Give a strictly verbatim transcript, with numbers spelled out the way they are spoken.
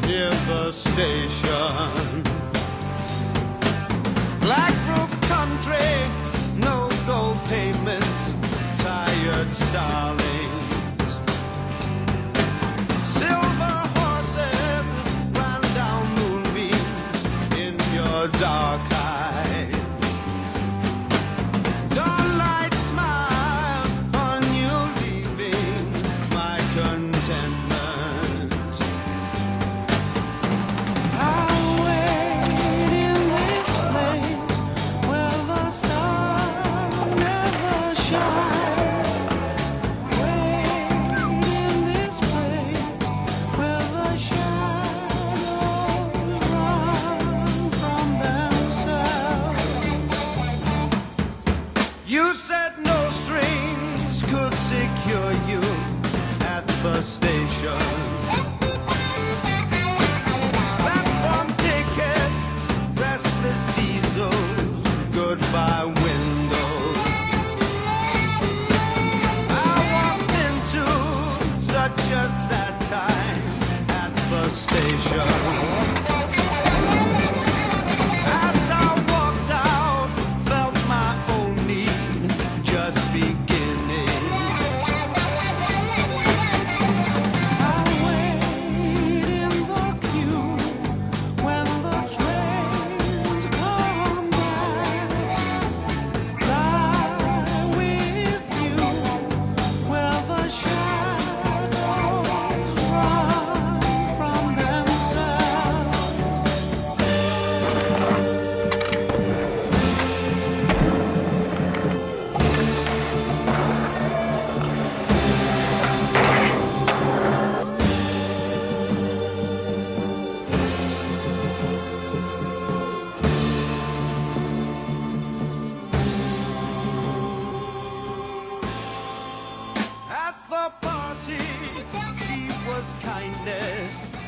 near the station. Black roof country, no gold pavements, tired starlings. Silver horses ran down moonbeams in your dark eyes. Dawnlight smiled on you, leaving my contentment. I'll wait in this place where the sun never shines. Wait in this place where the shadows run from themselves. You said no strings could secure you at the station. Platform ticket, restless diesels, goodbye windows. I walked into such a sad time at the station. As I walked out, felt my own need just beginning. I wait in the queue when the trains come back. Lie with you where the shadows run from themselves. At the party, she was kindness.